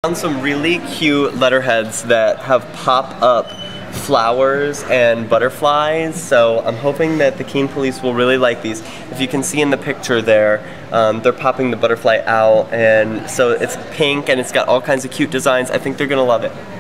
Found some really cute letterheads that have pop-up flowers and butterflies, so I'm hoping that the Keene Police will really like these. If you can see in the picture there, they're popping the butterfly out, and so it's pink and it's got all kinds of cute designs. I think they're gonna love it.